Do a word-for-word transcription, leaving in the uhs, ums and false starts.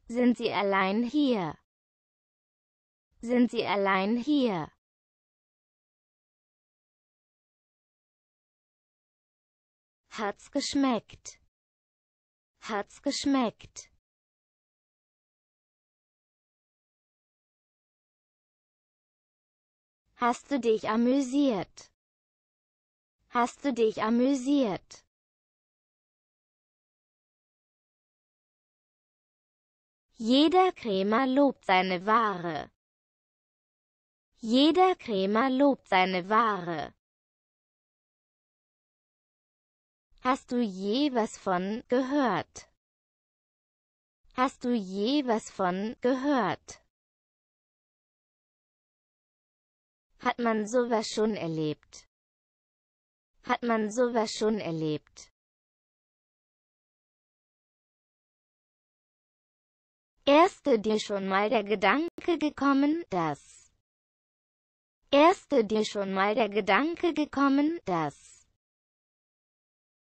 Sind Sie allein hier? Sind Sie allein hier? Hat's geschmeckt? Hat's geschmeckt? Hast du dich amüsiert? Hast du dich amüsiert? Jeder Krämer lobt seine Ware. Jeder Krämer lobt seine Ware. Hast du je was von gehört? Hast du je was von gehört? Hat man sowas schon erlebt? Hat man sowas schon erlebt? Erste dir schon mal der Gedanke gekommen, dass Erste dir schon mal der Gedanke gekommen, dass